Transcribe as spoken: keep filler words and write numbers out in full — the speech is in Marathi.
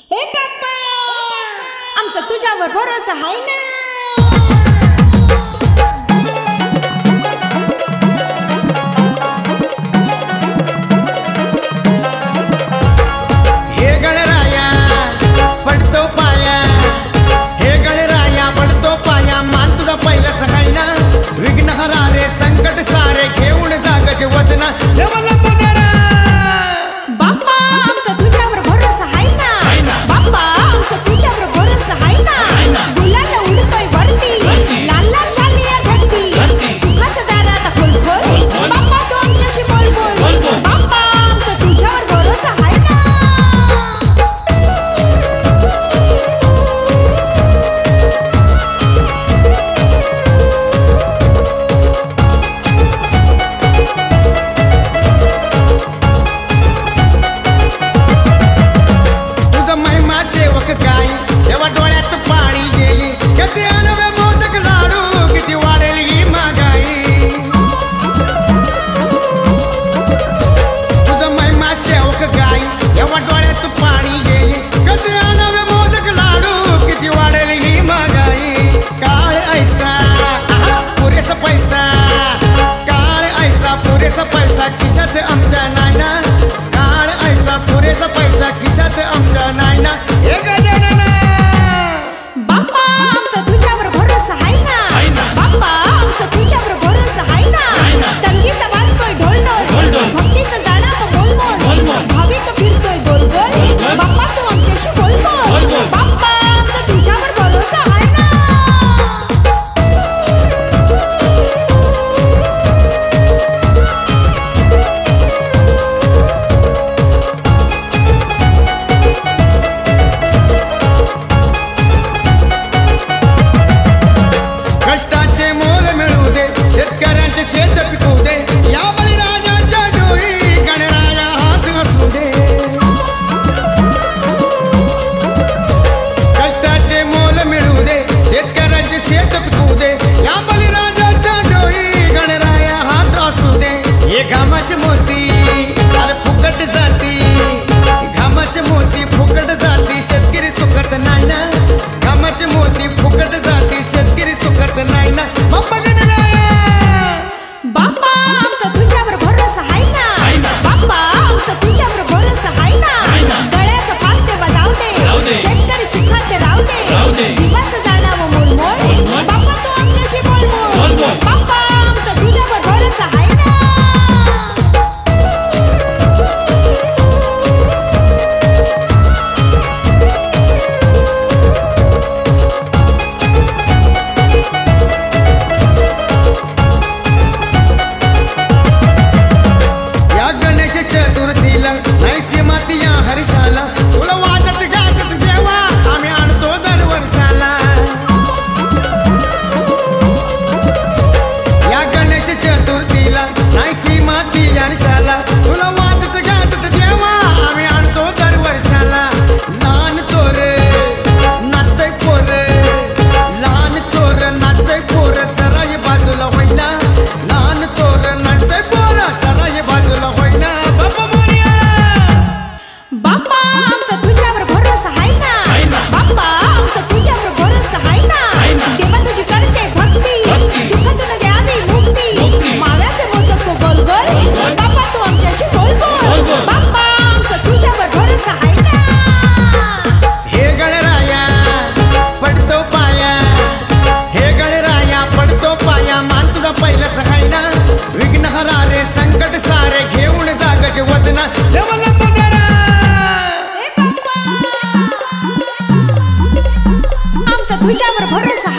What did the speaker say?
हे बाप्पा, आमचा तुझ्यावर भरोसा आहे ना. हे गणराया पडतो पाया, हे गणराया पडतो पाया, मान तुझा पहिलाच आहे ना. विघ्नहरा रे संकट सारे घेऊन जागचे वदना. बाप्पा, आमचा तुझ्यावर भरोसा आहे ना. बाप्पा, आमचा तुझ्यावर भरोसा आहे ना. गुलाल उडतोय वरती, लाल लाल झाली या धरती. सुखाचं दार आता खोल खोल, बाप्पा तू आमच्याशी बोल बोल. बाप्पा, आमचा तुझ्यावर भरोसा आहे ना. तुझा महिमा सेवक काय, तेव्हा डोळ्यात पाणी गेली. कसे अनवे मोदक लाडू, किती वाढेल ही महागाई. तुझा महिमा सेवक काय, तेव्हा डोळ्यात पाणी गेली. कसे अनवे मोदक लाडू, किती वाढेल ही महागाई. काळ ऐसा आहा, पुरेसा पैसा, काळ ऐसा पुरेसा पैसा खिशात आमच्या नाही ना. काळ ऐसा पुरेसा पैसा खिशात आमच्या नाही ना. हे गजानन, बाप्पा, आमचा तुझ्यावर भरोसा आहे ना. बाप्पा, आमचा तुझ्यावर भरोसा आहे ना. तंगीचा वाजतोय ढोल ढोल, भक्तीचं जाणं बोल बोल. भाविक फिरतोय गोल गोल, बाप्पा तू आमच्याशी बोल बोल. बाप्पा, आमचा तुझ्यावर भरोसा आहे ना. कष्टाचे मोल मिळू दे, शेतकऱ्यांचे शेत पिकू दे. या बळीराजाच्या डोळी गणराया हात असू दे. कष्टाचे मोल मिळू दे, शेतकऱ्यांचे शेत पिकू दे. या बळीराजाच्या डोळी गणराया हात असू दे. हे घामाचे मोती अरे फुकट जाती, घामाचे मोती फुकट जाती, शेतकरी सुखत नाही ना. घामाचे मोती फुकट जाती, शेतकरी सुखत नाही ना. बाप्पा गणराया, बाप्पा, आमचा तुझ्यावर भरोसा आहे ना. बाप्पा, आमचा तुझ्यावर भरोसा आहे ना. गळ्याचा फास तेव्हा जाऊ दे, शेतकरी सुखात राहू दे. जीवाचं जाणावं मोल मोल, बाप्पा तू आमच्याशी बोल बोल. बाप्पा, आमचा तुझ्यावर भरोसा आहे ना. या गणेश चतुर्थीला नाही सीमाती या हर्षाला. तुला वाजत गाजत देवा आम्ही आणतो दरवर्षाला. या गणेश चतुर्थीला नाही सीमाती या हर्षाला. तुला वाजत गाजत देवा आम्ही आणतो दरवर्षाला. लहान तोर नाचतय पोर, लहान तोर नाचतय पोर, जरा हे बाजूला होईना. लहान तोर नाचतय पोर, जरा हे बाजूला होईना. बाप्पा मोरया, बाप्पा, आमचा तुझ्यावर भरोसा आहे ना. बाप्पा, आमचा तुझ्यावर भरोसा आहे ना. देवा तुझी करते भक्ती, दुःखातून द्यावी मुक्ती. माव्याचे मोदक तो गोल गोल, बाप्पा तू आमच्याशी बोल बोल. बाप्पा, आमचा तुझ्यावर भरोसा आहे ना. हे गणराया पडतो पाया, हे गणराया पडतो पाया, मान तुझा पहिलाच आहे ना. विघ्नहरा रे संकट सारे घेऊन जागचे वदना. देवाला बघारा, हे बाप्पा, आमचा तुझ्यावर भरोसा